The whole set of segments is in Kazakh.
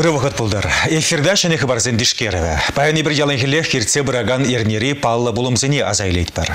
Вырывахат пулдар. Эфирда шаны хабарзен дишкереве. Паяны бір яланхилех кирце бұраган ернери палла булымзыне азайлейт бар.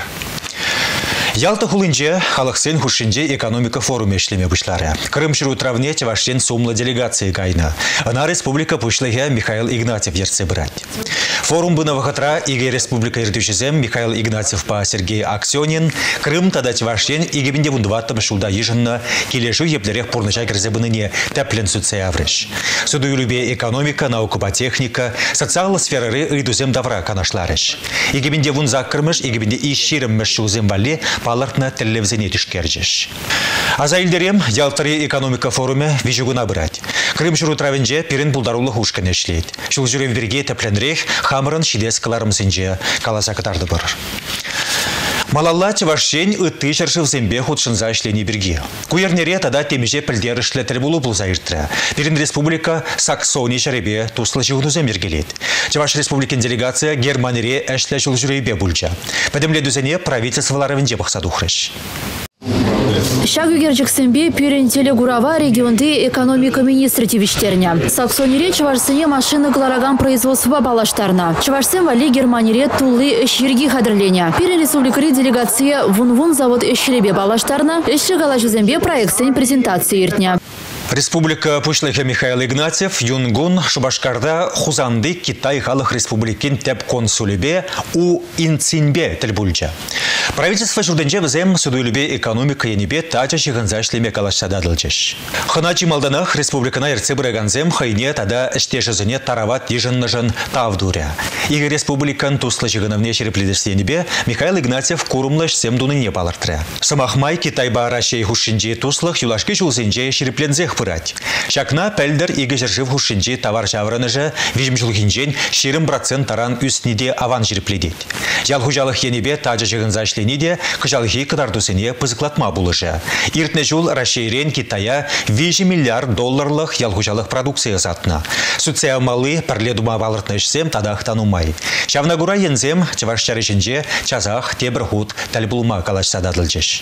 Ялта хулынже халықсен хушинже экономика форуме эшлеме бұшлары. Крым шыру травне чавашен сумла делегации кайна. Ана республика пушлыге Михаил Игнатьев ерце брать. Форум бына вахатра Иге республика ердюшезем Михаил Игнатьев па Сергей Аксенин. Крым тада чавашен игебінде вундваттым шулда ежынна келешу еплерех пурначай кірзебыныне тәплен сүтсе авреш. Суду любе экономика, наука па техника, социалы сферары ыйдузем давра канашларыш. Игебінде вунза кірмыш, игебінде ишширым мәшшулзем вали палартна телевизионе тишкерджеш. Азайлдерем ялтари экономика форуме вижугуна брать. Крым шуру травенже перен булдарулы хушкан эшлейт. Шул жүрем верге тепленрех хамырын шидес каларымсынже каласа катарды бар. Малалла чавашен ытты шаршывзембе худшынза эшлени берге. Куернере тада темеже пілдер ішлетер болу бұл зайыртыры. Перен республика Саксони шаребе туслы жығынузем бергелет. Чаваш республикин делегация Германире әшлі жыл жүрейбе бұлча. Пәдімле дүзене правительстволарывынже бақса дұқрыш. Шагыгерчиксембе перен телегурава регионды экономика министры тивиштерня. Саксонире чавашсене машины калараган производства балаштарна. Чавашсен вали Германире тулы эширги хадырленя. Перен республикари делегация вун завод эширебе балаштарна. Эши галажузембе проектсен презентации иртня. Республика Пушлыхе Михаил Игнатьев Юнгун Шубашкарда Хузанды Китай Халық Республикин теп консулебе у Инцинбе тельбульча. Правительство журденже візем судуйлебе экономика енебе тача шиғынза шлеме калашсададылчыш. Хыначи малданах республикана ерце бұраганзем хайне тада іштешізіне тарават ежынныжын тавдуря. Игі республикан туслы жығынывне шерепледерсенебе Михаил Игнатьев курумлыш семдуныне балыртыря. Самахмай Китай бара шей хушинже туслых юлашки жулзенже шереплензех пырать. Шакна пәлдір игі жыржыв хушинже товар жаврыныжы вижімжулхинжен 20% таран үстніде аван жерепледет. Ялхужалық енебе тажы жығынза шлениде кыжалхи кыдардусыне пызыклатма булыжы. Иртне жул Рашейрен Китая 5 миллиард долларлық ялхужалық продукция затна. Суция малы парледума балыртнышсем тадах танумай. Шавнагура ензем чавашчарышынже чазах тебірхут тәлбулма калашсададылжыш.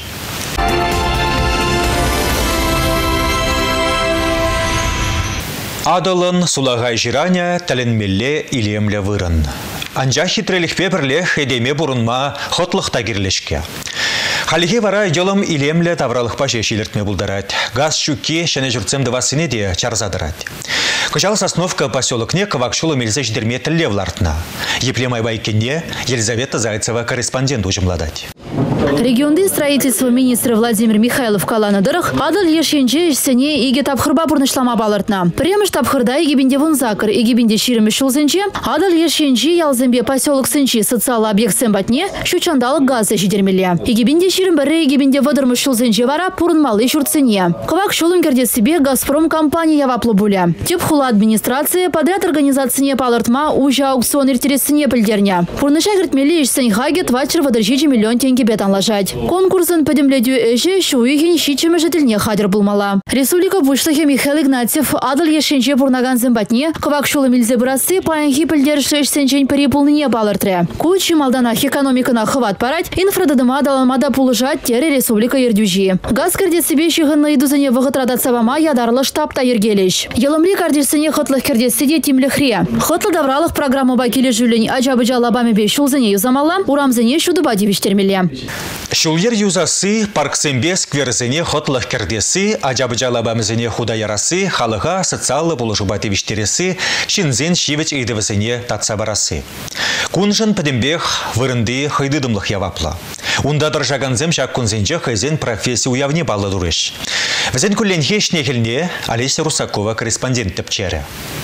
Адылын сулагай жираня тәленмелле илемле вырын. Анжа хитрелікпе бірлех едеме бұрынма хотлықта керлешке. Халихе вара жолым илемле тавралықпа жешіліртме бұлдарад. Газ шүкке шәне жүртсем дывасыне де чарзадырад. Кычал Сосновка поселокне кавакшулы мельзе ждерме тілле влартна. Еплемай байкенне Елизавета Зайцева корреспондент ужымладать. Регионды строительства министра Владимир Михайлов каланадырых адыл ешенже сене иге тапхырба бурнышлама балыртна. Премеш тапхырда игебінде вунзакыр, игебінде ширемі шулзенче, адыл ешенже ялзембе поселок сенчи социал объект сэмбатне шучандалық газы жидермеле. Игебінде ширем бірі игебінде вадырмы шулзенче вара пурынмалы шурцене. Кывак шулын керде себе Газпром компания ваплы буля. Теп хула администрация подряд организацияне палыртма ужа аукцион иртересіне пілдерне. Пурныша кертмелі ешсен хагет вачыр вадыржичи миллион тенге бетан лажать. Конкурсын подемледю эже шуихин щичемы жительне хадер булмала. Республика Пушлыхе Михаил Игнатьев адыл ешенче пурнаган зымбатне кывак шулы милзе бұрасы паянхи пілдерші эшсенчен перепулныне балыртре. Кучи малданах экономикана хыват парать, инфрададыма даламада пулыжат тере республика ердюжи. Газ кердет себе щығынны идузыне вғытрадат савама ядарлы штабта ергелеш. Елымли кардерсіне хытлых кердетсіде тимліхре. Хытлы давралық программы бакелі жүлін ажабыжа лабами бе шулзыне юзамала, урамзыне шудыба девиштермеле. Шулер юзасы, парксембе скверзене хотлых кердесі, ажабыжалабамызене худа ярасы, халыға социалы болушуба тевиштересі, шинзен шивеч эйдевізене татса барасы. Кунжын пәдембех вырынды хайдыдымлық явапла. Унда дыржаганзем шак кунзенже хайзен профессия уявне балы дұрыш. Візен күлленхе шнехелне Олеся Русакова корреспондент тепчері.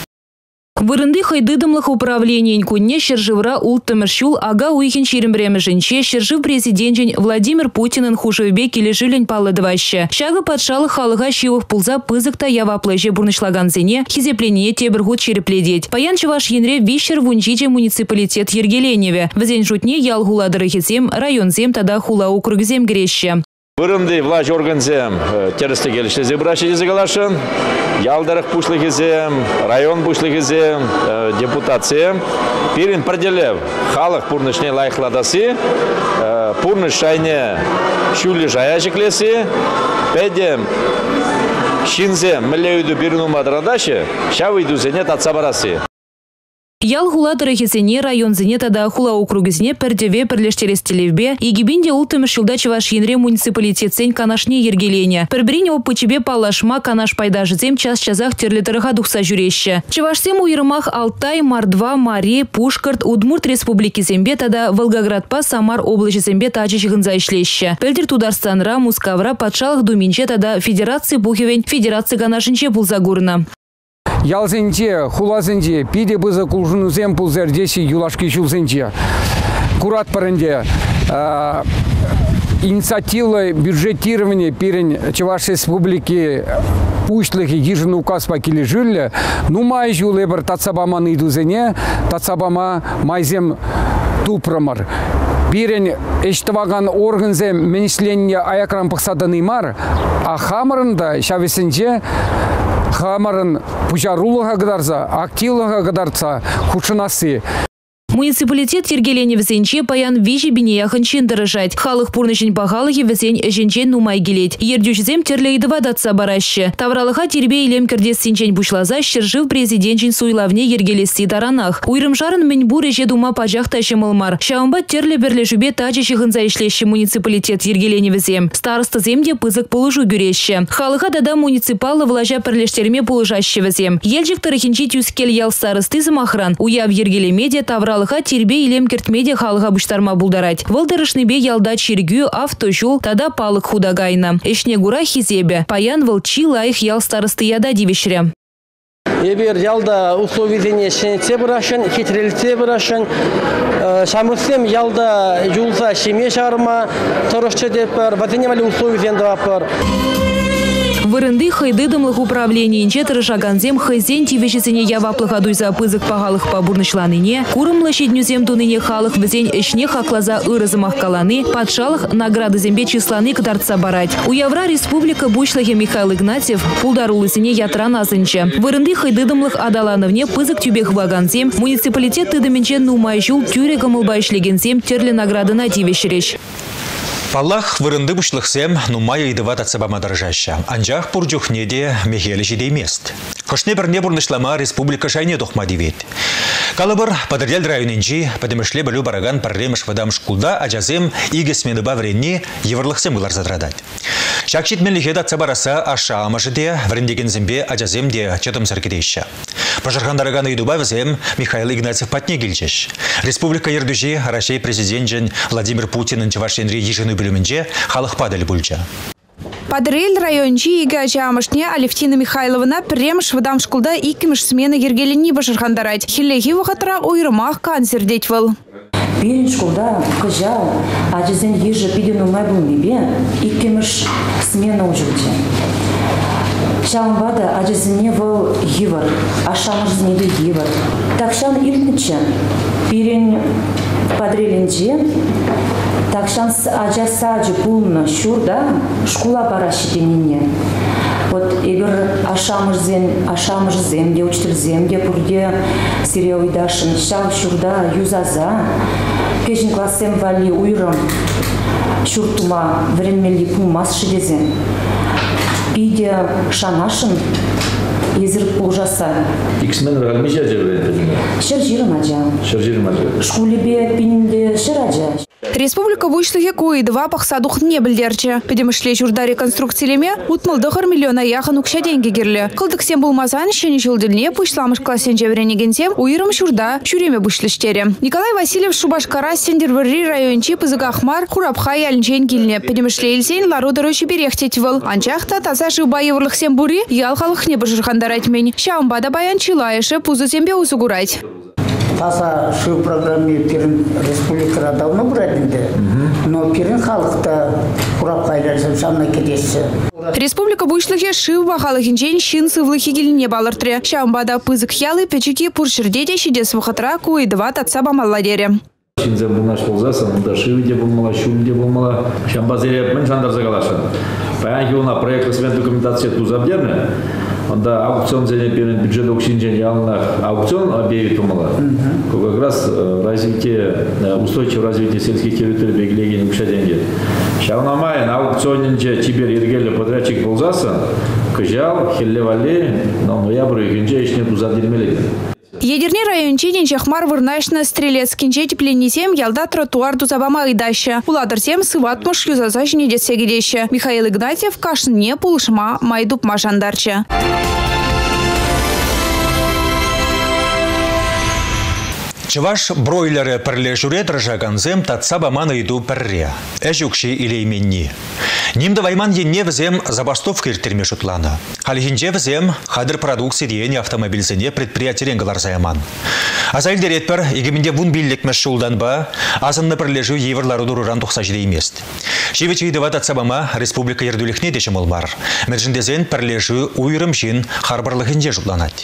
Вырынды хайдыдымлық управлениен күнне шержывра улттымыршул ага уйхин шерембремежінче шержив президентжен Владимир Путинын хушевбе кележілін палыдываще. Шағы патшалы халыға шивых пулза пызықта яваплыже бурнышлаганзене хизеплене тебіргут шерепледет. Паян чываш енре вишер вунчиче муниципалитет Ергеленеве. Візен жутне ял хуладыры хизем, районзем тада хула округзем греще. Вырымды власть органзем терісті келішті зебраши дезігалашын, ялдарық пушлығызем, район пушлығызем, депутациям. Перін проделев халық пурнышне лайықладасы, пурныш шайне шулі жая жеклесі, пәдем Шинзе миллиуду бирнума драдаши, шавыйду зене татсабараси. Ял хуладыры хесене район зенетада хула округізіне пірдеве пірлештерестелевбе, егебінде ултымыш жылда Чувашинре муниципалитетсен канашне ергелене. Пірбіріне опычебе палашма канаш пайдажызем час-чазақ терлетіріға дұқса жүрещі. Чувашсем уйрымақ Алтай, Мардва, Маре, Пушкарт, Удмурт республики зембе тада Волгоградпа, Самар облачы зембе тачы шығынза ішлеші. Пілдір Тударстанра, Мускавра, Патшалық Думинче тада Федерации Бухевен, Федерации канашынче пулзагурна. Ялзенче, хулазенче, пиде бызы кулжунузем пулзердеси юлашки чулзенче. Курат паренде. Инициатива бюджетирования перед Чувашской республики пушлых и ежен указ покили жилья. Ну май жулебр татсабама найдузене, татсабама майзем тупрамар. Бирен эштваган органзе менешление аякрам пахсаданый мар, а хамарында шавесенче хамарын пужарулыға қыдарса, активлыға қыдарса, худшынасы. Муниципалитет ергелене візенче паян вежі бинеяхын чендіріжать. Халық пурнышын пағалығы візен әженчен нумай келет. Ердюшізем терлейді вадатса барашы. Тавралыға тербе илем кірдес сенчен бушлаза шыржив президентчен суйлавне ергелесі таранах. Уйрымшарын мен бұр эже дума пажақ ташымылмар. Шаумба терлі бірлі жүбе тачы шығынза ішлеші муниципалитет ергелене візем. Старысты земде пызық полыжу бүреші. Халыға дада муниципалы влажа пірлештерме полыжашы візем. Елжік тарихинчи тюскел ял старысты замахран. Уяв ергелемеде тавралы тербе илем кертмеде халыға бұштарма бұлдарать. Вылдырышныбе ялда чергю автожол тада палық худагайна. Эшне гура хизебе. Паян вылчи лайх ял старысты яда дивешре. Ебер ялда условиение шенце бұрашын, хитрелце бұрашын. Шамырсем ялда юлза шеме шарма, тұрышчы депір, вазенемалі условиение вапыр. Вырынды хайдыдымлық управлениенче тырышаганзем хайзен тивешесене яваплыға дуйза пызык пағалық пабурнышланыне, курымлы шеднюзем туныне халық візен ішне хаклаза ырызымақ каланы, патшалық награды зембе числаны кыдарца барать. У Явра республика бушлығы Михаил Игнатьев пулдарулысыне ятран азынче. Вырынды хайдыдымлық адалановне пызык тюбех ваганзем, муниципалитет тыдымынче нумай жул тюрегі мылбайшлегензем терлі наградына тивешереш. Паллах вырынды бушлықсем нумай ыйдыва татсабама дыржаща. Анжақ пурджухнеде мехелі жидей мест. Кошне бірне бұрнышлама республика шайне дұқма девет. Калыбыр падырдел районенжи падымышле білу бараган парремыш вадам шкулда ажазем игесмені бавренне еврлықсем бұлар задрадать. Шакшит менліхе татсабараса аша амажыде врендеген зембе ажаземде чатым саркедейші. Пажархандараган ыйдуба візем Михаил Игнатьев патне келчеш. Республика ердужи Рашей президентжен Владимир Путинын Чувашинре ежіну білімінже халық падалі бұлча. Падырел райончи иге ажамышне Алевтина Михайловна премш вадам шкулда икимыш смены ергелени башырхандарать. Хиллеги вахатра уйрымах канцердеть выл. Бирин шкулда кыжал, ажызен ежі пидену майбулмебе икимыш смена ужылчы. Шамбада ажызене выл евар, ашамызынеду евар. Такшан илтнычы, бирин падреленче, такшан ажа саджы пулны шурда шкула барашы денене. Вот егер ашамызем, де учтырзем, де пурде сире уйдашын, шал шурда юзаза, кешін классем вали уйрым, шуртума временли пулмас шидезен. Пиде шанашын, езір пулжаса. Иксмен ргалми жажы Шыржирым ажа. Шкулебе пинде шыража. Республика буйшлығы куйдыва пақсадуқ не білдерчі. Педемішле журда реконструкциялеме утмылдығыр миллиона яқын үкшә денге керлі. Қылдық сен болмазан шені жылділіне пұшламыш классен жевренегенсем уйрым журда жүреме бұшлыштері. Николай Васильев Шубашкара Сендерварри райончи пызығақмар Хурапха ялінчен келіне. Педемішле елсен ларудыры шүберехтет выл. Анчақта таза жыба еврлық сен бұри ялқалық не бұжырхандар айтмен. Шаумбада баян чилайышы пузы зембе усугурать. Таса шу программе пирин республикада давно бұрадынды, но пирин халықта Хурапхайларзым самна кедесі. Республика буйшлығы шыв бағалығынжен шын сывлығы келіне балыртыры. Шамбада пызық ялы печеки пұршырдеде шидес вұқытыра куйдыва татса бамалладері. Шинзе бұлнаш болзасын, мұнда шывыде болмала, шуымде болмала. Шамбазере мен жандар загалашын. Паян хилна проект смен документация тузабдерні. Онда аукцион зене перед бюджет оксинжен ялынах аукцион объявит помогла. Как раз устойчивое развитие сельских территорий белгілеген үкшә денге. Шағынамайын аукционненже чибер ергелі подрядчик болзасын, Кыжал, хеллевали, но ноябрь генже ишне тузадирмелеген. Едерне районченен жахмар вырнашна стрелецкинче тепленнесем ялда тротуар тузабама ыдаща. Уладырсем сыватмыш юзаза жіне детсегедеща. Михаил Игнатьев кашынне пулышма майдуп мажандарча. Чываш бройлеры пірлі жүре дыржаганзем татса баманы иду пірре. Әжукши илейменни. Нимді вайман енне візем забастовка иртерме шутланы. Халихинже візем хадыр продукции дейіне автомобильзіне предприятиерен ғылар заяман. Азайлдер етпір, егеменде вун биллікмеш шулдан ба, азынны пірлежу еврлары дұрыран тұқса жиде емест. Шевечейдіва татса бама республика ердулікне дешім олмар. Мәржіндезен пірлежу уйрым жин харбарлығынже жұтланады.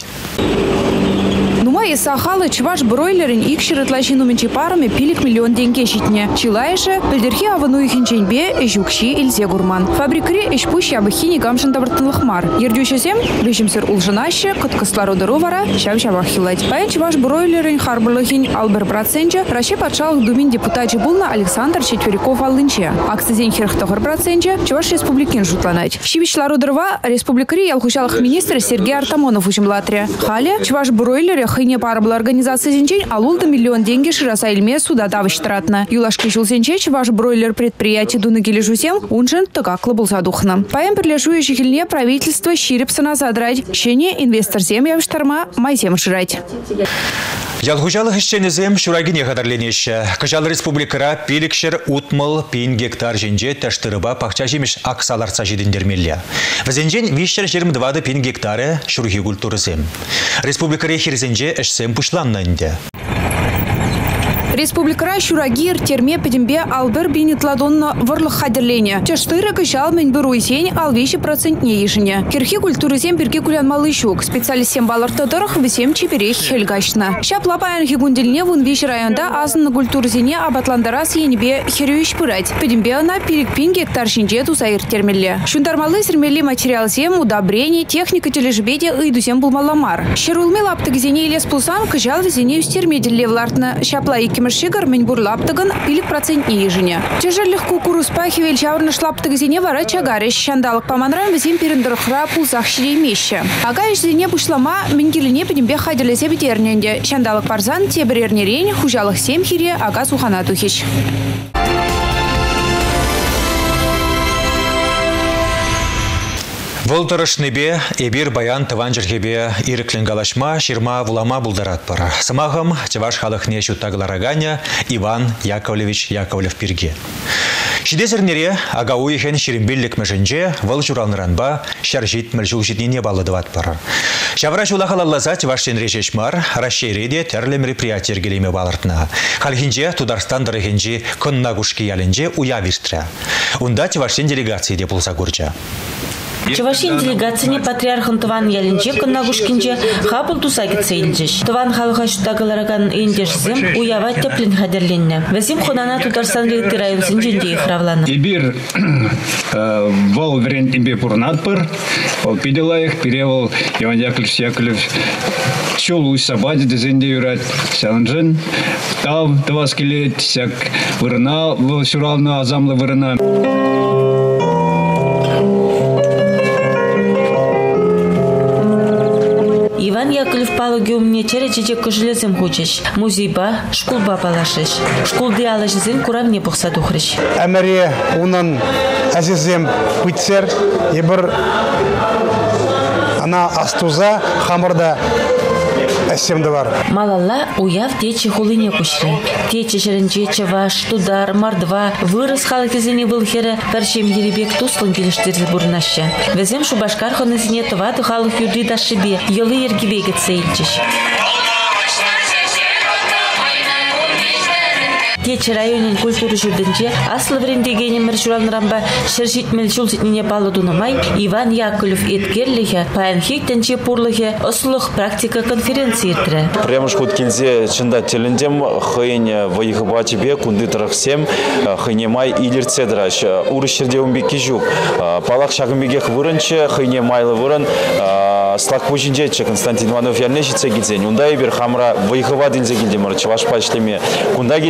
Сахалы чваш бройлерин икширытлашину менче парами пилик миллион деньги щитне. Чилайше пельдерхи авану ихинченбе эжукши илзе гурман. Фабрикри эшпуш ябыхини гамшын табыртынлыхмар. Ердюшесем вешимсер улжынаще кыткыслару вара шав-шавах хилать. Паян чваш бройлерин харбарлыхин албер проценче раше патшалых думин депутачы булна Александр Четвериков алынче. Акцизен херхтохар проценче чваш республикин жутланать. Щивичлару дырва республикари ялхучалых министр Сергей Артамонов учимлатре. Хале чваш бройлере хыне парабла организация зенчень алулда миллион деньги шираса ильме суда давыштратна. Юлашки шулсенчеч ваш бройлер предприятие дуны кележусем унжен тыгаклы булса духна. Паем прилежуя жихельне правительство щирепсана задрать. Щене инвестор земля вштарма майзем ширать. Ялгучалых ищенезем шурагине қадарленеші. Кыжал республикара пилікшір утмыл пейін гектар женже тәштіріба пақча жемеш ақсаларца жедіндермелі. Візенжен вишер 22 пейін гектары шурги культурызем. Республикаре хирзенже әшсем пұшланнанды. Республикара Шурагир терме педембе албер бинит ладонно варлых хадерлене. Чаштыры кышал мен беруйсень алвещи процентне ежине. Кирхи культурызем перки кулян малышук. Специалистем балартадырых весем чиперех хельгашна. Шаплапаян хигундельне вун вещи районда азын культурызене абатландарас енебе херюиш пырать. Педембе на пиликпин гектар шинже тузайр термелле. Шундармалы сірмелли материал зем, удобрение, техника тележбеде ыйдузем булмаламар. Шерулме лаптыгзене илес пулсан кыжал зене устермеделле влартна. Шапла иким Шигар меньбур лаптыган пилик процентне ежине. Тяжелых кукурус пахивель чаврны шлаптыгзене вара чагарыш шандалык паманрам везем перендырхра пулсах ширеймеще. Ага ишзене бушлама менгелине педембе хадерлесе битерненде. Шандалык парзан теберернерень хужалых семхире ага сухана тухич. Волтырышныбе эбир баян тыван жергебе ирекленгалашма ширма вулама булдарат пара. Самағым чеваш халықне шуттағылараганя Иван Яковлевич Яковлев пирге. Шидезернере ага уйхен ширимбеллік мәжінже выл журалныранба шаржит мәлжул житнене балыдыват пара. Шавра жулахалаллаза чеваштен режешмар расшейреде тәрлі мероприятие ергелеме балыртна. Халхинже Тударстан дырыхенже коннагушки ялінже уя виртра. Унда чеваштен делегации де пулса гурча. Чавашин делегацияне патриархан Тыван ялінче коннагушкинче хапыл тусагит сейлчеш. Тыван халыха шутагылараган эйндешсем уява теплин хадерленне. Весим хонана Татарстан рейты районсын женде ихравланы. Ибир вол врен имбе пурнатпыр, ол пиделаях перевол Иван Яковлев чол уй сабади дезенде юрат сянжен. Тав таваскелет сяк вырна, вол сюралны азамлы вырна. Иван Яковлев палыги у меня черечече кожелезем хочешь. Музейба, школба палашеш. Школды алашезем куравне бухса духреш. Америя унан азизем путсер ебір ана астуза хамырда әсемді бар. Малалла уяв тече хулыне кушры. Тече жеренче чаваш, тудар, мардва, вырыс халыкезене вылхере, першем еребек туслын келештерді бурнаща. Везем шубашкар хонезене тывады халық юрди дашибе, елы ергебегет сейлчеш. Тече районен культуры жүрдінче аслы врендегене міржуранрамба шершит мельчул зетнене палы дунамай Иван Яковлев еткерліге паянхиктенче пурлыге ослых практика конференции иртірі. Прямо шкут кензе чында телендем хыйне вайыгыба тебе кунды тарахсем хыйне май илерце драш урышерде умбеки жук палак шагымбегех вырынче хыйне майлы вырын слак пужинчече Константин Иванов ялнешице гидзень унда ебір хамра вайыгыба динзе гилдемір чаваш пачлеме кунда гидзе ебір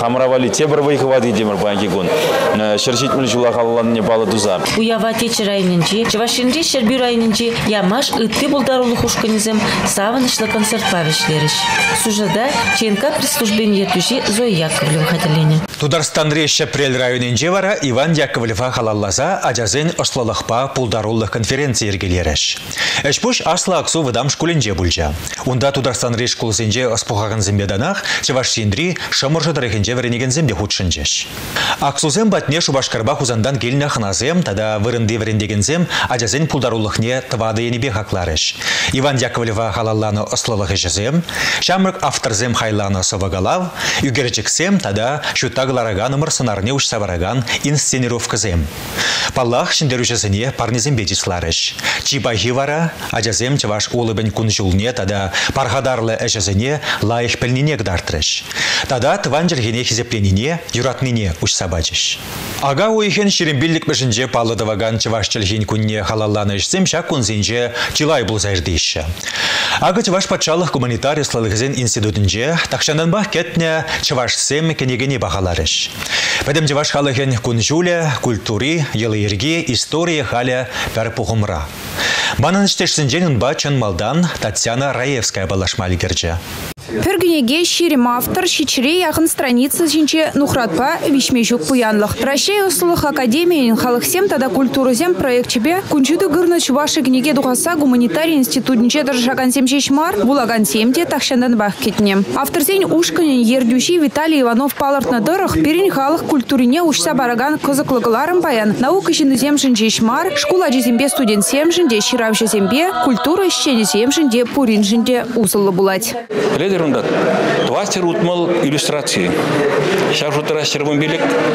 хамравали тебір вайхывады демір баянки гун. Шершитміл жула халаланне балы дуза. Уява течі райнынчи, Чавашинри Шерби райнынчи ямаш ытты булдарулы хушканизм савынышлы концерт павишлериш. Сужада ЧНК пресс-службен ертуши Зоя Яковлева хатилени. Тударстанре Шепрель районенже вара Иван Яковлева халаллаза ажазен ослалықпа пулдаруллық конференция ергелереш. Эшпуш асла аксу выдам шкуленже бульжа. Унда Тударстанре шкулсенже оспухаган зембеданах Чавашинри шамыржы дарехенже веренеген зембе худшынжеш. Аксузем батне Шубашкарба хузандан келіне хыназем, тада вырынды верендеген зем ажазен пулдаруллықне твады енебе хаклареш. Иван Яковлева халалланы ослалығы жезем, шамрық авторзем хайланы совагалав, югерчексем, тада шутагылараган ымырсынарне ушсавараган инсценировкызем. Паллах шиндерушесіне парнезем бедислареш. Чибахи вара, ажазем чаваш улыбен кунжулне, тада пархадарлы әжезіне лайық пілніне гдартреш. Тада тван жергене хизепленине, юратныне ушсабачеш. Ага уйхен шерембиллік бішінже палыдываган чаваш чілген күнне халалланы ішсем, шак күнзенже чилай бұлзайды іші. Ага чаваш патшалық гуманитарий слалығызен институтынже, тақшанданбақ кетне чаваш сем кенегене бағаларыш. Бәдім чаваш халығын күнжуле, культури, елырге, история халя бәр пұғымра. Банан іштешсінжен ұнба чын малдан Татьяна Раевская балашмалы керже. Пергенеге шерем автор шичере яғын страницы жинче нухратпа вишмежук пуянлық. Прощай услух академиян халықсем тада культурызем проектчебе күнчуды гырны чуваши книге духаса гуманитарий институтнче дыржаган семшешмар булаган семде тақшандан бақ кетнем. Авторзен ушканен ердюши Виталий Иванов палыртна дырых перен халық культурине ушса бараган кызыклыгыларын баян наука жинызем жинжешмар школа жезембе студент семжинде ширав жезембе культура ищене семжинде пурин жинде узылы булать. Ледерунда, твастер утмал иллюстрации. Сейчас уже раз червонбелек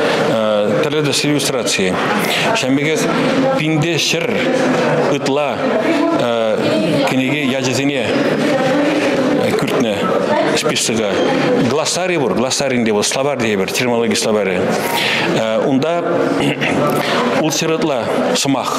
таледас иллюстрации. Шамбеге пинде шер ытла книги язезине куртне списыга. Глоссарий бур, глоссаринде был словарь дейбер, терминология словаря. Унда улсерытла смах.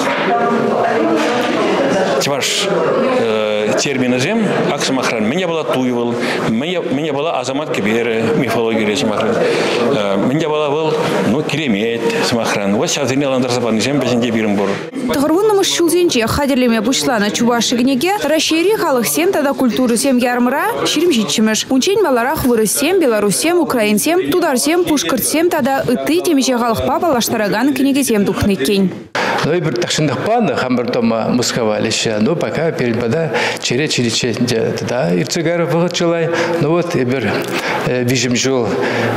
Чаваш термины зем, аксамахран. Меня была туевал, меня была азамат кибере, мифология самахран. Меня была был, ну, керемет самахран. Вот сейчас я ландер западный зем, без инде бирым бор. Тагырвуннамы шулзенче хадерлеме бушлана чуваши книге, расшири халық сем тада культуры сем ярмыра, ширим житчимеш. Унчень маларах вырысем, белорусем, украинсем, тударсем, пушкыртсем тада ыты темече халықпа балаштараган книге сем духныккень. Ну и тахшындық паны хамбар тома мусковалище. Ну пока перед бада черече да ирцегаров выгодчилай. Ну вот ибер вижим жол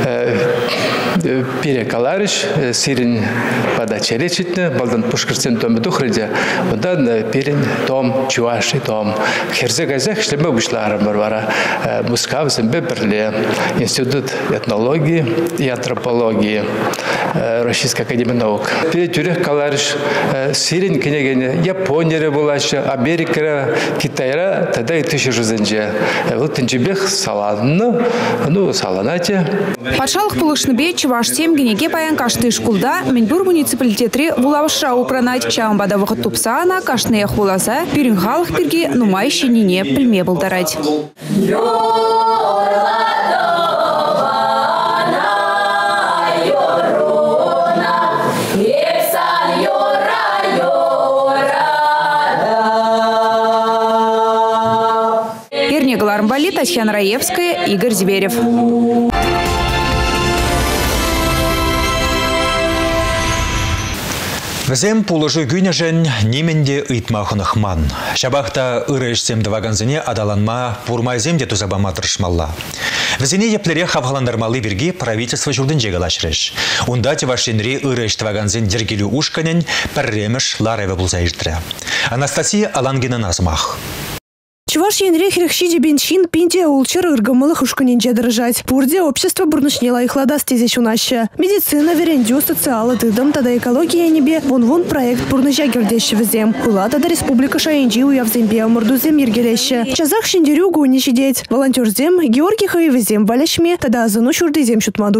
перекаларыш сирин бада черечитне балдан пушкырсен томе духрыдя. Ондан перен том чуваши том. Херзегазах шлеме ушларым барвара. Мускавсен беберле институт этнологии и антропологии Российской академии наук. Перед тюрех каларыш сирин кенегене Япония булашы, Америка, Китайра тогда и 1000 жүзенже. Вот тенчебех саланны, ну саланате. Патшалық пулышныбе чуваш сем кенеге паян кашты шкулда Менбур муниципалитетри булавышра упранать. Шамбада вахыт тупсана кашные хуласа пиринхалық пирге нумай шенине пілме булдарать. Татьяна Раевская, Игорь Зверев. Візем пулыжы күнежен неменде ұйтмақынық ман. Шабақта ұрышсем дываганзіне адаланма пурмайземде тузабама тырышмалла. Візіне еплере хавғаландармалы бірге правительство жылдың жегалашырыш. Унда тевашенре ұрыш дываганзен дергелі ушканен пәрреміш ларайвы бұлзайырдыры. Анастасия Алангина назмақ. Чуваш енре херхшиде бенчин пинте улчер ыргамылых ушканенже дыржать. Пурде общество бурнышнела их ладас тезеш унаща. Медицина, верендю, социалы, тыдам, тада экология небе. Вон проект бурныжа гердещи взем. Кула тада республика шаенджи уявзембе мордузем ергелеще. Чазах шендерю гуни сидеть. Волонтер зем, Георгий Хаевзем валяшме, тада азану шурдызем шутмадухеш.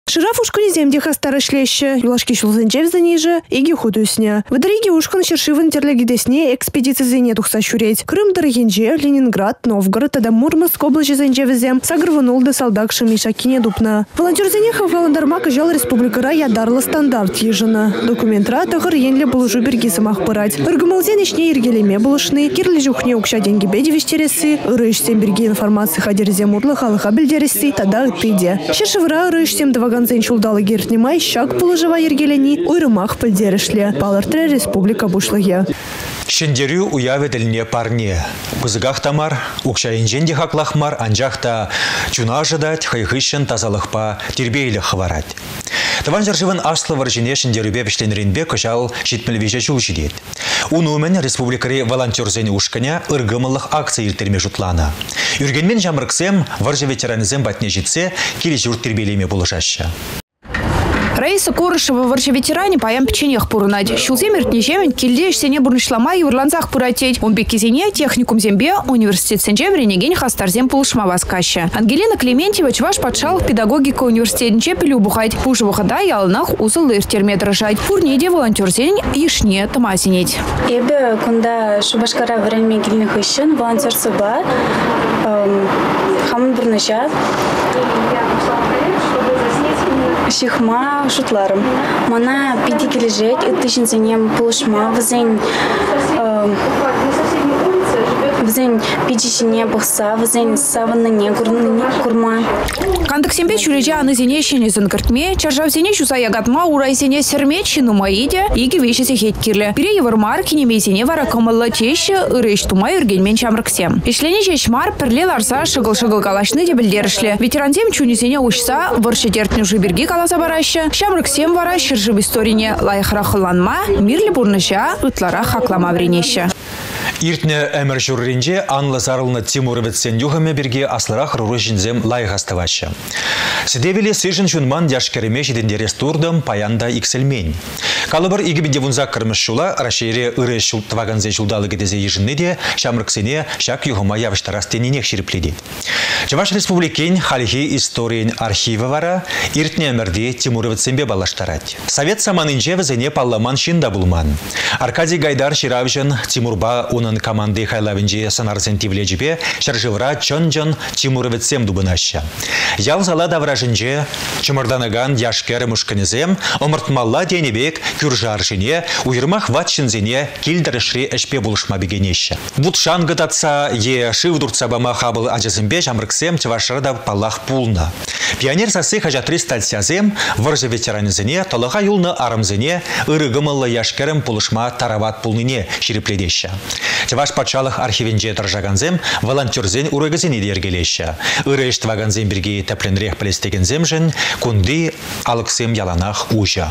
Шираф ушкани земде хастары шлеще, юлашки шулзенчев за ниже, иги худусня. В дороге ушкан шершивын терлегидесне экспедиции зене тухса шуреть. Крым дорогенже, Ленинград, Новгород, тогда Мурманск области зенчевезем, сагрванул до солдак Шамишакине дупна. Волонтер зенеха в Галандармак жал республика Рая дарла стандарт ежина. Документ ратахар енле булужу берги самах пырать. Иргамалзен ишне иргелеме булышны, кирли жухне укша деньги бедевиштересы, рыжсем берги информации хадерзе мурлы халыха бельдересы, тогда тыде. Шершевра рыжсем Ваганзен чулдалы гертнимай, щак положива ергелени, уйрымах пыльдерешле. Палартре республика бушлаге. Шендерю уяве дельне парне. Бузыгах тамар, укша инженде хаклахмар, анжахта чуна ожидать, хайхыщен тазалыхпа тербейлі хварать. Таван жаржывын аслы варжине шендерюбе бешленренбе кышал шитмелвеже чул жидет. Унумен республикари волонтерзен ушканя ыргымылық акция иртерме жутлана. Юргенмен жамрыксем варжы ветеранызем батне житсе кили журт тербелеме булышаща. Раиса Корышева в ветеране паям печеньях пурнать. Щулземер тнежемен кильдеш сене бурнышлама и урланзах пуратеть. Он бекизине техникум зембе университет сенжевре негень хастарзем пулшма васкаща. Ангелина Клементьева чваш подшалых педагогика университетнче пилюбухать. Пужа выхода ялнах узыл иртерме дрожать. Пурниде волонтерзень ешне тамазинеть. Эбе кунда шубашкара время гильных ищен волонтерсы бар. Хамын бурнышат. Шихма шутларым. Мана пиди кележет, это занем полшма взень. Взень пичишине бахса, взень саванна не курма. Кандаксембе чулежа аны зене шене зангартме, чаржав зене чуза ягатма урай зене сермечину маиде, иги вещи хет кирле. Пере евармар кинеме зене вара камалла чеще, ырыш тума юргенмен чамрыксем. Ишлене чешмар перле ларса шыгыл-шыгыл калашны дебелдершле. Ветеранзем чуни зене ушса, ворше дертню жиберги каласа бараща, чамрыксем вара шыржып историне лайхра хыланма, мирле бурныша, ытлара хаклама вренеща. Иртне әмір жүрренже анлы зарылны Тимуровецен юхаме берге аслырақ рурышынзем лайғастывашы. Сідевелі сыжын жүнман яшкереме жедендерес турдым паянда икселмень. Калыбыр игібінде вунзак кірміш шула, рашере ыры шултваганзе жулдалы кедезе ежінне де шамрыксене шак юхыма явыштарас тененек шерепледи. Чаваш республикен халихи историен архивы вара, иртне әмірде Тимуровеценбе балаштарать. Совет саманынже візене палламан шинда булман. Аркадий Гайдар Ширавжын Тимурба onun команды хайлавинже санарзен тивлежбе шаржывра чон-чон Тимуровецем дубынаща. Ял зала давражынже чымырданаган яшкері мушканезем омыртмалла денебек күржаржыне уйырмах ватшынзене килдірішре әшпе булышма бегенеща. Бутшан гытатса е шывдурца бама хабыл ажызымбе жамрыксем чывашырда паллах пулна. Пионер сасы хажатры стальсязем варжы ветеранезене толыға юлны арымзене ырыгымылы яшкерім пулышма тарават пулныне ширепледеща. Чаваш патшалық архивинже тұржаганзем волонтерзен урыгызене дергелеща. Ырышт ваганзем бірге тәпленрех пілестегензем жын кунды алықсем яланах ужа.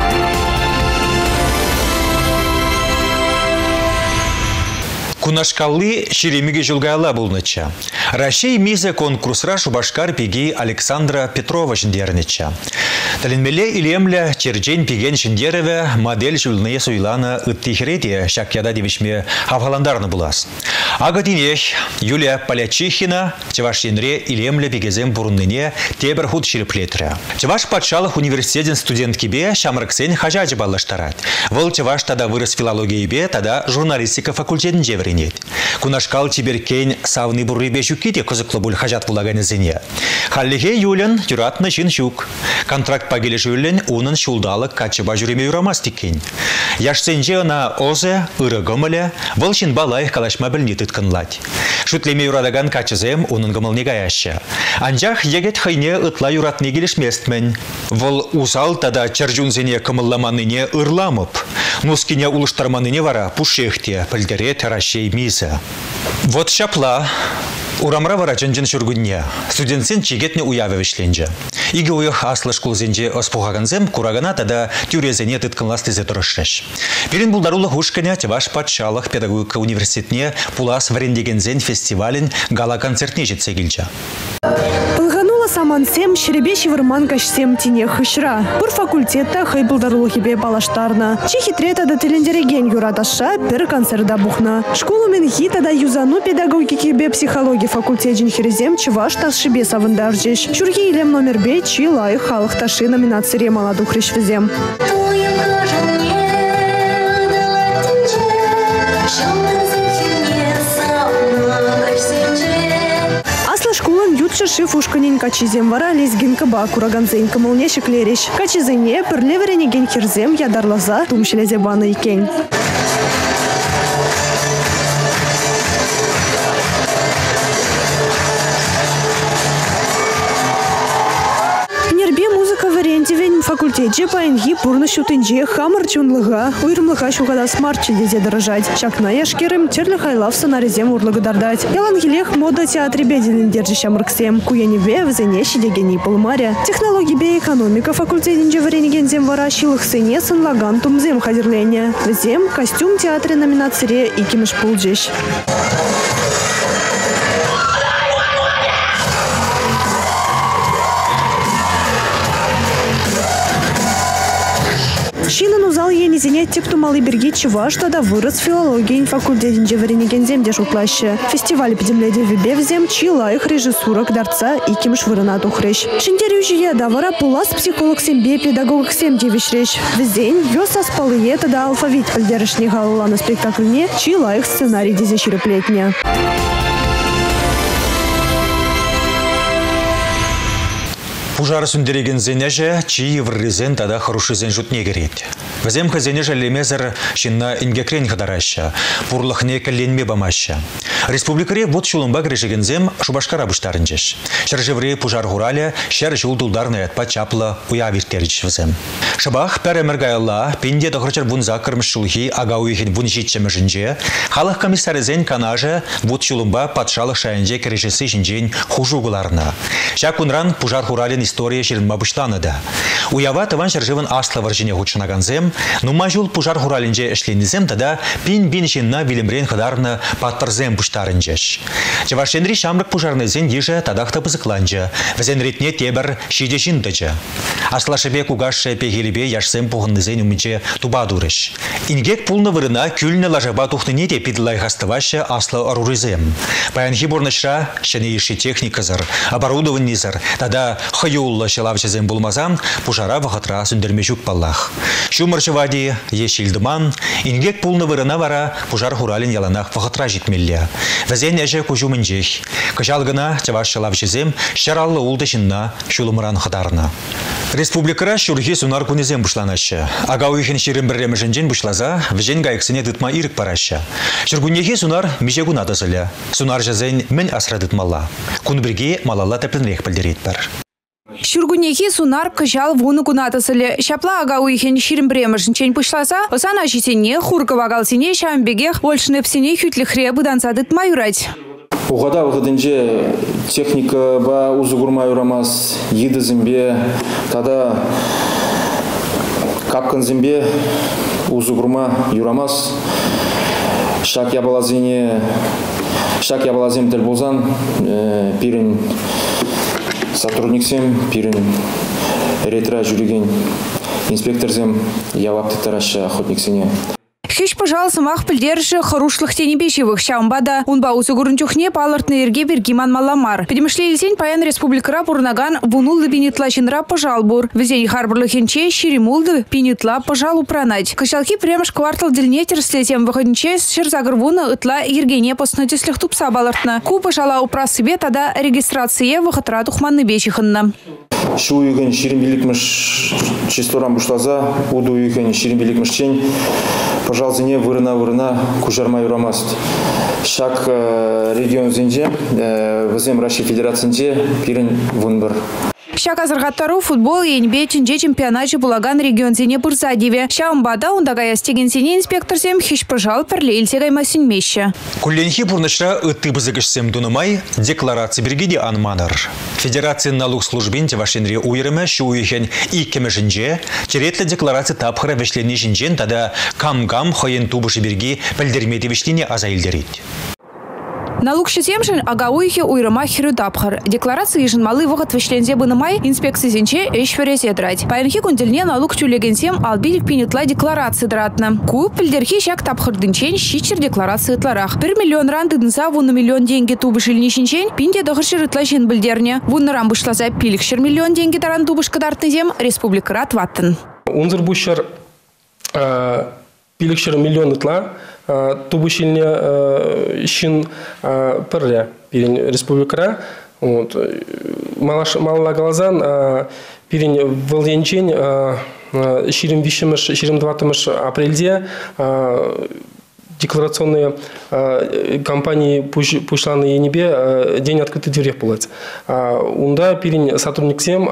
Кунашкаллы шеремиге жылгайла булныча. Рашей мизе конкурсра шубашкар пиги Александра Петрова жіндерныча. Талинмеле илемле черджен пиген жіндереве модель жылные суйлана ыттихреде шакяда девишме хавхаландарны булас. Агадинех Юлия Полячихина чавашенре илемле пигезем бурунныне тебір худ шереплетре. Чаваш патшалық университетен студенткибе шамрыксен хажаджы баллаштарат. Вол чаваш тада вырыс филологиябе, тада журналистика факультетін жеврен. Кунашкал тиберкейн савны буррыбе жуките кызыклы буль хажат булаганезене. Халлихе юлен юратны жин жук. Контракт пагеле жүлен унын шулдалық качыба жүреме юрамас тиккен. Яшсенже на озе ырыгымыле вылшин балайх калашма білні түткінлать. Шутлеме юрадаган качызем унын гымылне гаяща. Анжах егет хайне ытла юратны келешместмен. Выл усал тада чаржунзене кымылламаныне ырламып. Нускине улыштарманыне вара пушехте пілдере таращей миза. Вот шапла. Урамра вара жын шүргүнне. Студентсен чегетне уяве вишленже. Иге уйық аслы шкулзенже оспуғаганзем курагана тада тюрезене тыткынластызе тұрышреш. Перен бұлдарулық ушканя Чаваш патшалық педагогика университетне пулас варендегензен фестивалін гала-концертне жетсе келже. самансем шеребе шивырман кашсем тине хышра. Пур факультетта хайбылдарлухибе балаштарна. Чехитрета да телендереген юраташа пер концерда бухна. Школу мен хита да юзану педагогикибе психология факультетин хирезем чуваш ташибе савындаржиш. Шурги илем номер 5 чилай халық таши номинации маладух решвезем. Школан ютша шиф ушканин качизем вара лезгинка ба кураганзенка молне шеклериш. Качизене перлеверене ген херзем ядарлаза тумшелезе баны икен. Музыка вариантивен факультете паинги пурна шутынже хамар чунлыга, уйрымлыга шугада смарт чилдезе дорожать. Шакна яшкерым терлі хайлав сценаризем урлыгы дардать. Ялангелех мода театре беденен держища мырксем. Куянебе взене шидегени полмаря. Технологии бе экономика факультетинже варенигензем вара шилых сыне сынлаган тумзем хадерленя. Взем костюм театре номинации и кимыш пулджиш. Шилан узал ени зенет те, кто малый берги чуваш, тогда вырос филология факультетин джеверенигензем дешуклаще. Фестиваль педемледи вибевзем, чила их режиссура дарца и кимш вырана тухрещ. Шинтерюжия давара пулас психолог сембе педагог сем девишрещ. Везень вёса спалые тогда алфавит пальдерышни галла на спектакльне, чила их сценарий дезещереплетня. Пужар сүндереген зенеже, чии врызен тада хороший зен жутне керет. Вазем хазенеже лемезер шинна ингекрен хадараща, пурлахне калленме бамаща. Республикаре вот шулымбак решегензем Шубашкара буштарынчеш. Шаржевре пужар гураля, шар жул дулдарны атпа чапла уявиртерич вазем. Шабах перемергайла, пинде дохрачар бунза кырмыш шулхи агауихин вунжитчемежинже, халах комиссарезен канаже вот шулымба патшалық шайынже керешесі жинжен хужугуларна. Шакунран пужар гурален история ширма буштаныда. Уява таван шаржевын асла варжине хучынаганзем, нума жул пужар гуралинже эшленизем тада пин-бин шинна вилимрен хадарна паттарзем буштарынжеш. Чавашенри шамрак пужарнезен еже тадахта пызыкланжа, вазен ретне тебер шидешин дача. Аслашебе кугаше пегелебе яшсем пухыннезен умиче туба дурыш. Ингек пулны вырына күлне лажаба тухныне те пидлай хастываще асла арурызем. Паянхи борнышра шане еши техниказар, оборудованнизар, тада хаюлла шелавчезем булмазам пужара вахатра сүндермешук паллах. Шумарчывади ешилдыман, ингек пулны вырына вара пужар хуралин яланах вахатра житмелле. Вазен эже кужумынжех. Качалгына чаваш шелавчезем шараллы улдышынна шулымыран хадарна. Республикара шурхи сунар кунезем бушланашы. Агауихин ширин бірремешінжен бушлаза, вжен гайксыне дытма ирік парашы. Шургунехи сунар межегуна дазыля. Сунар жазен мен асра дытмалла. Кунбірге малалла тәпленрек пілдерет бар. Шургунехи сунар кыжал вуны кунатысылы. Шапла агауихин ширин бірремешінчен бушлаза, осана житене хурка вагалсине шамбегех ольшнепсине хютлихре бұданса дытма юрать. Уғада вғыдынже техника ба узугурма юрамас, еді зімбе, тада капкан зімбе узугурма юрамас, шак ябалазем тіл болзан, пирин сотрудниксем, пирин ретра жүреген инспекторзем явапты тарашы охотниксене. Хищ, пожалуйста, мах пильдерши хорушлых тенебещевых шамбада. Унба узугурунчухне палартны ирге бергиман маламар. Педемшле илсень паян республикара пурнаган вунулды бинитла чинра пожалбур. Везень харбурлы хенче ширимулды пинитла пожалу пранать. Качалки премш квартал дельнетер слетем выходниче шерзагр вуна ытла иргене постнатислых тупса балартна. Ку пожала упра себе тада регистрация выходра тухманны бечихынна. Шу үйген ширинбиликмыш честорам бушлаза, уду үйген ширинбиликмыш чень, пожалуйста, не вырына кужарма юрамаст. Шак регион зенже, вазем Россия Федерацинже, пирен вунбар. Шак азырғаттару футбол енбе чинже чемпионачы булаган регион зене бұрзадеве. Шаумбада ундагая стеген зене инспекторсем хищ пожал перлейлсе гаймасин меща. Кулленхи бурнышра ыты бізігішсем дунымай декларация бергеде анманар. Федерация налог службин вашенре уйрыме шуйхен и кемешінже, черетлі декларация тапхыра вешлені жинжен тада кам-кам хоен тубышы берге пілдерметі вешлені азайлдерет. Налог шиземшин ага уйхе уйрама хиру дапхар. Декларация ежин малы вогат вишлензе бынымай инспекция зенче эш вересе драть. Пайнхи кундельне налог тюлегенсем албилик пинетла декларация дратна. Куп пильдерхи шак тапхардынчен щичер декларация тларах. 1 миллион рандыдынса вуны миллион деньги тубы шильнишинчен пинде дохыршир итла бильдерне. Вуны рам вышлаза пиликшир миллион деньги таран тубыш кадартнызем республика ратваттын. Унзыр бушар пиликшир миллион итла тубы шильне шин пырля пирин республикара. Малла глазан пирин валденчен ширим вишимыш ширим 20 апрельде декларационные компании пушланы енебе день открытых дверей пулать. Унда пирин сотрудник сем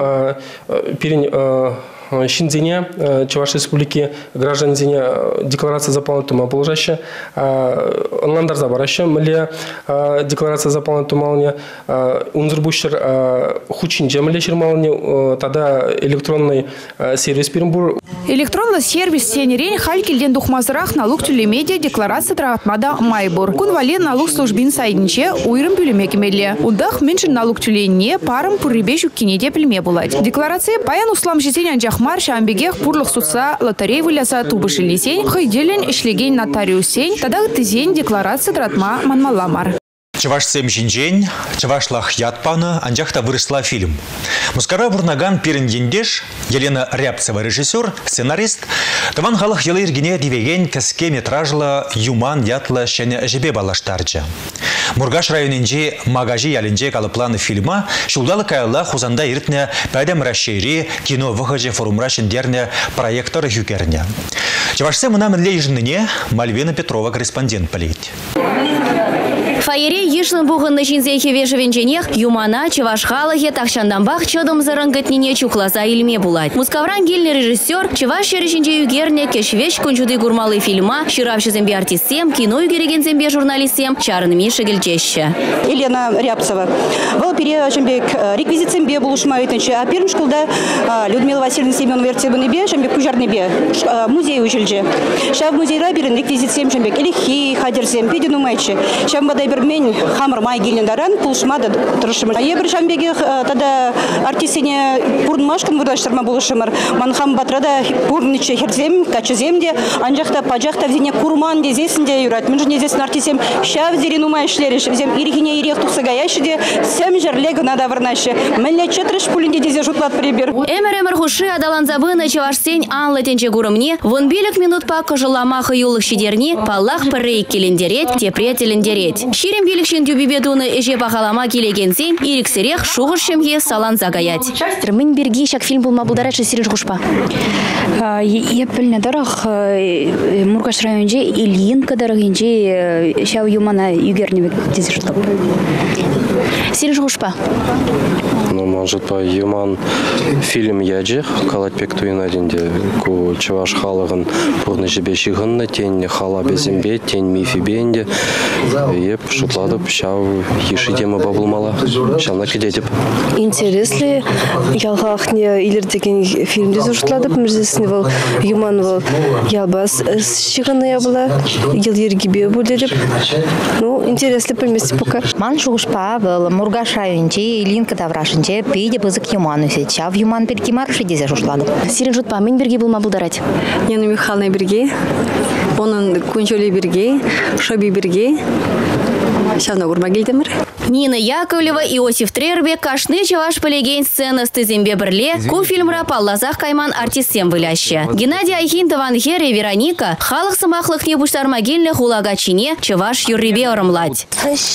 пирин Шинзене, Чувашской республики, граждан Зене декларация заполнена тума положащая, онландар забараща, мле декларация заполнена тумалне, унзурбущер хучинже мле чермалне, тогда электронный сервис Пермбур. Электронный сервис сенерень халькильден духмазрах налог тюлемедия декларация траватмада майбур. Кунвален налог службин сайдинче уйрым пюлемекемедле. Удах меньшин налог тюленне парам пурребежу кинеде пельме булать. Декларация паян услам житень анжахмар шамбегех пурлых судса лотерей выляса тубышили сень, хайделен ишлеген нотариус сень, тогда тызень декларация тратма манмаламар. Чавашсем жинжень, чавашлах ятпана, анжахта выросла фильм. Мускара бурнаган пирин ендеш, Елена Рябцева режиссер, сценарист, таван халах елы иргене дивеген кәске метражла юман ятла шене жебе балаштарча. Мургаш районинже магажи ялинже калыпланы фильма, шулдалы каялла хузанда иртне пәдем расшири кино выхожи форумра шендерне проектор юкерне. Чавашсем мына мінле ежініне Мальвина Петрова корреспондент полит. Фаере ешлын бұғынны жинзейхе вежевенженех юмана Чавашхалахе тахшандамбах чодым зарангытнине чухлаза илме булать. Мускавран гильный режиссер Чаваш шережинже югерне кешвеш күнчуды гурмалы фильма ширавшызембе артистсем, кино югерегензембе журналистсем чарын миша гильчеще. Елена Рябцева. Был период реквизитсембе булушмайтынче, а первым школда Людмила Васильевна Семенова вертебынебе, шамбе кужарнебе, музей училже. Шав музей раберин реквизитсем шамбе илихи хадерсем, педину майче. Шамбадай бермень хамр май гильндаран пулшмада трошимар. Ебер шамбеге тогда артистине пурнмашкам выдаштырма булышымар. Манхам батрада пурниче херзем, качеземде, анжахта пажахта вдене курман дезесінде юрат. Мен же здесь артистем шав зерину майшлериш, взем ирихине ирех тухсагаяшиде, сем жерлега надо варнаще. Менле четреш пулинде дезе жутлат прибер. Эмер хуши адалан забына Чавашсень анлы тенче гурымне, вон билек минут па кожаламаха юлых шидерни, паллах пыррейк келендереть, тепре телендереть. Ширим билікшін дюбибедуны эже бағалама келегенсен, ирексерех шуғыр шемге салан загаять. Мен берге шак фильм болма бұлдарашы сиреш ғушпа? Епіліне дарақ Мургаш районже Ильин кадарығынже шау юмана югернебек тезі жұтлап. Сиреш ғушпа? Ну, может, по юман фильм яджих, калатпек туинадинде, ку Чаваш халығын бұрны жібе шиғынны, тень хала безімбе, тень мифи бенде, еп шутладып, шау еші темі бабылмала, шауна кедетіп. Интересли, ялғақне илердеген фильмде зұршутладып, мірзесіне бұл юман бұл ялбас шиғынны ябыла, ел ергебе бөлдеріп. Ну, интересли пөлместі пока. Ман шуғышпа бұл Мургаш районче, Илинка таврашынче, пейде бызык юману сетча, в юман берге марши дезе жушлады. Сирен жұтпа, мен берге болма бұлдарать? Яна Михайловна берге, оның күнчөлі берге, шоби берге, шавна урма келдемір. Нина Яковлева, Иосиф Трербек, кашны Чаваш полеген сцена стызембе бірле, ку фильмра паллазах кайман артистсем выляще. Геннадий Айхин Таванхер и Вероника, халық сымақлық не буштармагелі хулагачине Чаваш юрребе орымлать.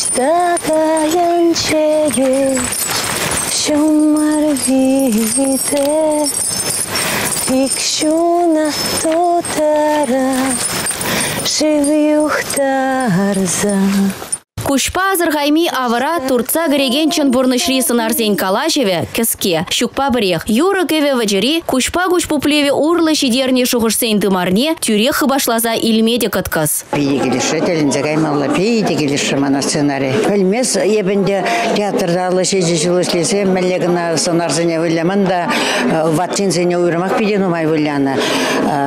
Кушпа азыргайми авара турца грегенчен бурнышри сынарзень калашеве кеске щукпа брех. Юра кеве ваджери кушпа гушпуплеве урлы шидерни шуғышсен дымарне тюре хыбашлаза илмеде кыткыз. Пейдегелеші телінзе каймалла пейдегелеші мана сценарий. Пөлмес ебінде театрдалы шеже жылы шлесе мәлегіна сынарзене вылямында ватсинзене уйрымақ пейден умай выляны.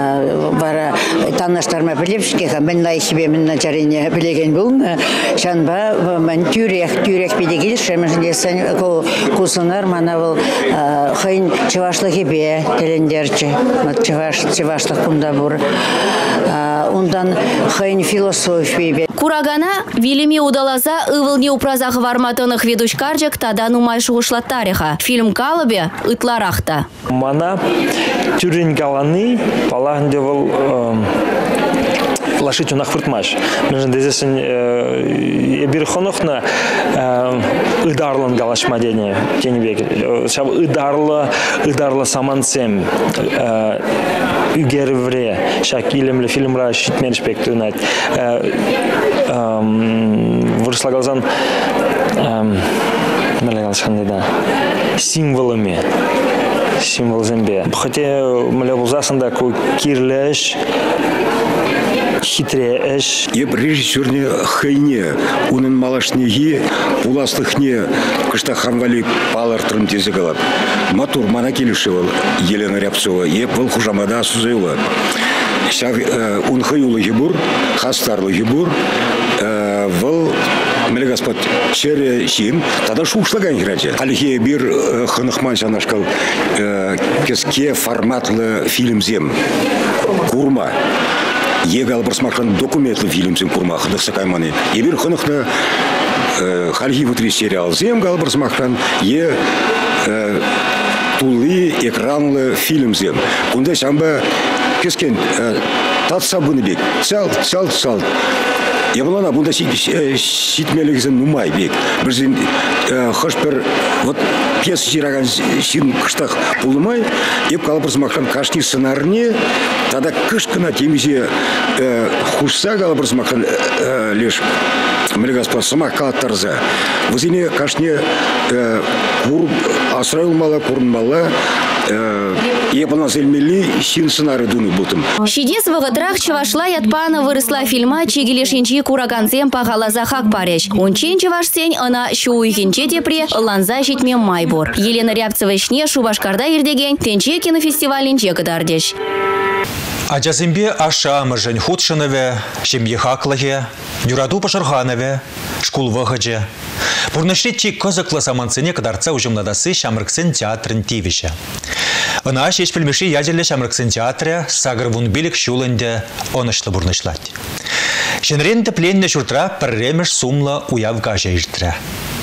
Бара таныштарма білепшкеха мен лайшебе мінна жарене білеген бұл. Шан Ба мен тюрек бедегил шемждесен кусунар мана был хайн чевашлыгы бе телендерче. Чевашлык кунда бур. Ундан хайн философия. Курагана вилими удалаза ывылни упразах варматонах ведушкарджек тадан умай шугушлат тариха. Фильм Калыбе ытларахта. Мана тюрин галаны палахнде был лашить унах фуртмаш. Между дезесен ебирхонохна ыдарлан галашмадение тенебек. Шаб ыдарлы самансем үгервре шак илемле фильмра шитмен спектунат. Вырыслагалзан символами. Символ зембе. Хотя малябулзасында ку кирлеш хитрееш. Еп режиссерне хайне унын малашнеги уласлыхне кышта хамвали палартрын тезегалап. Матур мана келушевал Елена Рябцова. Еп выл хужамада сузыла. Шав унхаюлы гибур, хастарлы гибур, выл Меле Господь, чере сим, тогда шушлаган играть. Алихе бир ханахман санашкал кеске форматлы фильм зем. Курма. Егал просмахан документлы фильм зем курма. Ханахсакайманы. Ебир ханахна хальхи вутри сериал зем гал просмахан е тулы экранлы фильм зем. Кунда самба кескен татсабыны бек. Цал. Я была на бунда ситмелегизен нумай бек. Бирзин хошпер вот пьес сираган син кыштах пулмай, еп калапырс махан кашки сценарне, тогда кышкана темизе хушса калапырс махан лишь Мелегаспа сама калаттарза. Возине кашне кур асраил мала курн мала. Епана зельмели син сценарий дуны бутым. Шидес вагытрах чавашла ятпана вырысла фильма чигелешинчи кураганзем пагалаза хак пареш. Ончен чавашсен ана шуйхинче депре ланза житмен майбор. Елена Рябцева шне Шубашкарда ирдеген тенче кинофестивалинче кадардеш. Аджазимбе аша мыржын худшынове, шемье хаклахе, дюраду пашарханове, шкул выходе. Бурнышритчи козыклы саманцыне кадарца ужымнадасы Шамрыксын театрын тивище. Ына шеш пілмеші ядерлі Шамрыксын театре сагырвун билік шулынде онышлы бурнышлать. Шенренді пленне шуртра пірремеш сумла уявга жейштре.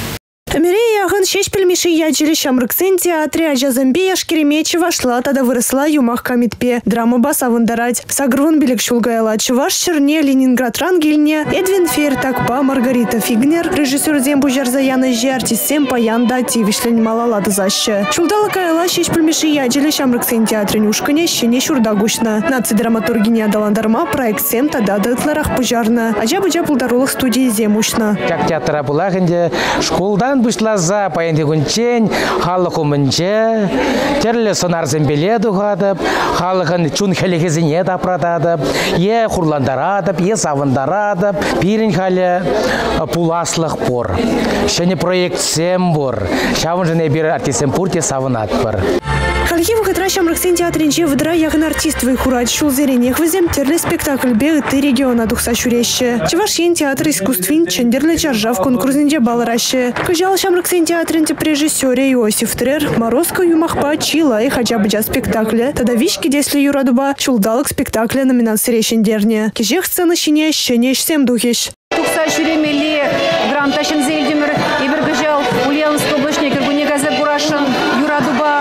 Мирей ягын шеш пельмеши ячили Шамрыксын театре ажазамбе яшкереме чевашла тада выросла юмах камитпе. Драма баса вандарать. Сагрвун билик шулгаяла чеваш черне Ленинград рангельне. Эдвин Фейр такпа Маргарита Фигнер. Режиссер зембу жарзаяна же артистсем паянда тивишлень малала дазаще. Шулдала каяла шеш пельмеши ячили Шамрыксын театре нюшкане щене шурда гушна. Наци драматургиня даландарма проект сем тада дытларах пужарна. Ажа-бажа пулдарулых студии земушна. Как театра булагенде школдан Бушлаза паянды гунчен, халык умынче, терлі сонар зембеле дуғадып, халықын чун хелегезіне дапрададып, е хурландарадып, е савындарадып, пирин халі пуласлық пор. Шыны проект сем бор, шавын жыне бір артисем пурте савынат бар. Халхи вахатра Шамрыксын театринче выдра ягын артист выхурать шулзеренех вызем терлі спектакль бе ты региона духса шуреще. Чевашен театр искусствин чендерлі чаржа в конкурсінде балараще. Кыжал Шамрыксын театринте режиссере Иосиф Трер, Морозко юмахпа чила и хотя бы спектакля. Тогда вишки десли юрадуба шулдалык спектакля номинации решендерне. Кежех сцена щене щенеш сем духеш. Тухса шуремели гранташин зельдимер и бергажал Ульяновский облачник Иргунегазе Бурашин юрадуба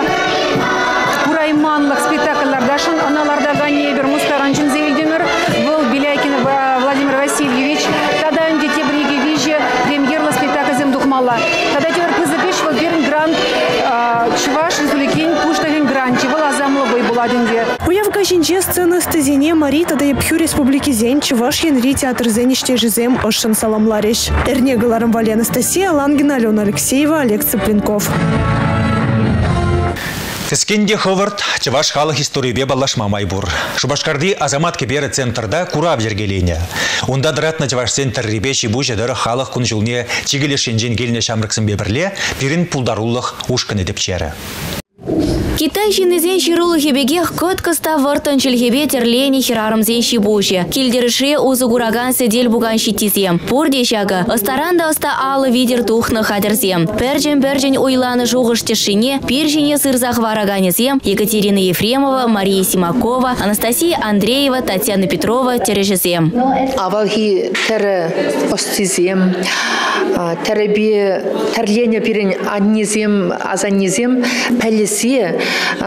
Урайманлық спектакльлардашын аналарда ганебер Мустаранчин зельдимер был Белякин Владимир Васильевич. Тогда он дете бриги виже премьерла спектакль зем духмала. Тогда теперь позапишь вот берн грант чуваш резуликин пуштагин грант чего лазамловый был один где. Уявка жинче сцена стезине Мари тогда епхю республики зень чуваш янри театр зениште жизем ошын саламлареш. Эрнегаларым Вали Анастасия Лангина, Алена Алексеева, Олег Цыпленков. Тескенде Ховард, чеваш халық истории балашма майбур. Шубашкарды азамат кебері центрда курав жергелене. Унда дыратна чеваш центр ребеші бұжы дыры халық күн жылне чигілі шенжен келіне Шамрыксын бебірле, пирин пулдарулық ушкын едіп чері. Китай шинезен ширулы хебегех кот кыста выртын чилхебе терлени хирарымзен шибуши. Килдерше узы гураган седел буган щитизем. Пурде шага, астаранда оста алы видер тухны хадерзем. Перджен уйланы жуғыш тишине, пиржине сырзах вараганезем, Екатерина Ефремова, Мария Симакова, Анастасия Андреева, Татьяна Петрова, тережезем. Авалхи тере остизем, теребе терлене пирен аннезем, азаннезем, пелесе,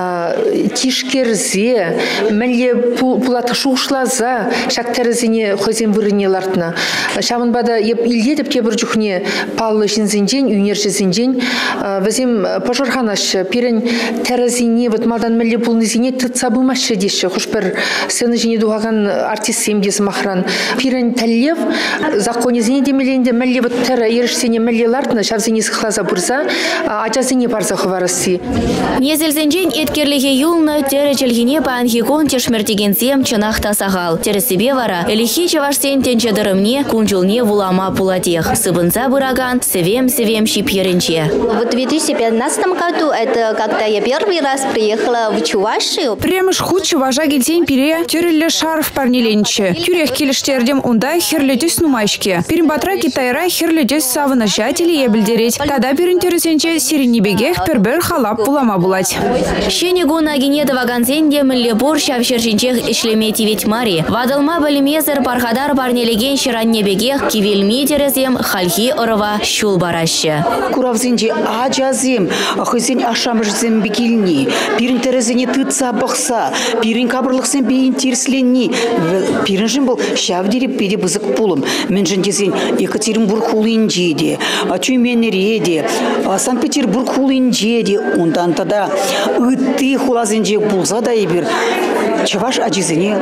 тишкерзе, мәле пулаты шушлаза, шак терезине хозем вырынелартна. Шамын бада илде деп кебір жүхне паллы жинзенжен, юнержезенжен, вазем пожарханаш пирен терезине, вот малдан мәле пулнезине тытса бумашы деші, хуш бір сцена жіне дуғаған артист семдес махран. Пирен тәллев, законезине демеленде мәле вот тера ерішсене мәлелартна, шавзене сықлаза бұрза, ажазене барза хыварасы. Незелзенжен еткерліге юлны тере челгене паанхикон тешмертегензем чынақта сағал. Тересібе вара, әліхи чавашсен тенчедірімне күнжулне вулама пуладех. Сыбынза бұраган, севем шипьерінче. В 2015 году это когда я первый раз приехала в Чувашию. Премыш худ Чуваша гельтен пире тюрелі шарф парниленче. Тюрех келіштердем унда херлетес нумайшке. Перембатра Китайра херлетес савына жатели ебілдерет. Тада перентересенче сиренебегех пербер халап пулама булать. Шенегу на генеда ваганзенде міллебор шавшерченчех ишлемете ведь мари. Вадылма білмезір пархадар парнелеген шираннебегех кивелми терезем хальхи ырыва шул барашы. Куравзенде ажазем, хызен ашамышзем бекилни. Пирин терезене тытса бақса, пирин кабырлықсен бейін терсленни. Пирин жын бұл шавдереп беде бізік пулым. Мен жындезен Екатеринбург хулинжеде, Тюменереде, Санкт-Петербург хулинжеде. Ондан тада үтті хулазенже бұлза да ебір. Чаваш ажизене,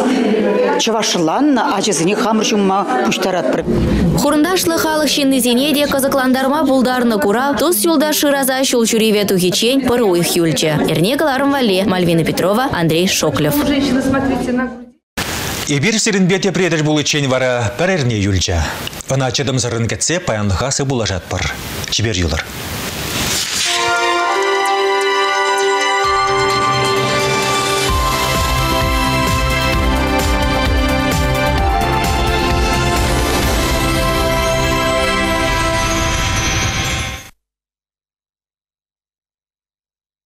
чавашыланна ажизене хамыршымма пуштарат бір. Хурындашлы халық шиннезенеде казакландарма булдарны курав, тус юлда шыраза шулчуреве тухичень пыруих юльче. Ернегаларым Вале, Мальвина Петрова, Андрей Шоклев. Ибир сиринбете предаж булычень вара пәрерне юльче. Она чадым зарын кетсе паянлыхасы булажат пар. Чибер юлар.